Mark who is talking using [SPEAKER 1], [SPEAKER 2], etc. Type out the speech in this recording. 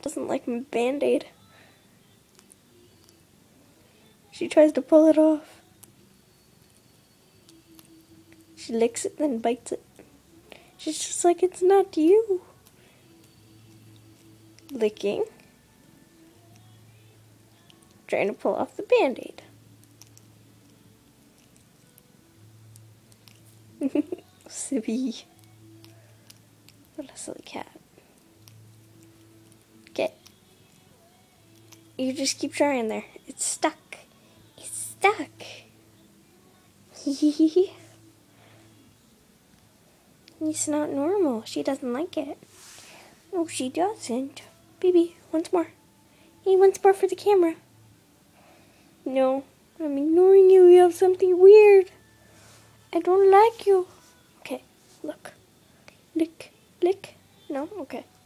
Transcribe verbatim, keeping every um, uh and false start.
[SPEAKER 1] doesn't like my Band-Aid. She tries to pull it off. She licks it, then bites it. She's just like, it's not you. Licking. Trying to pull off the Band-Aid. Sippy. What a silly cat. Okay. You just keep trying there. It's stuck. It's stuck. It's not normal. She doesn't like it. No, she doesn't. Baby, once more. Hey, once more for the camera. No, I'm ignoring you. You have something weird. I don't like you. Okay, look. Lick, lick. No? Okay.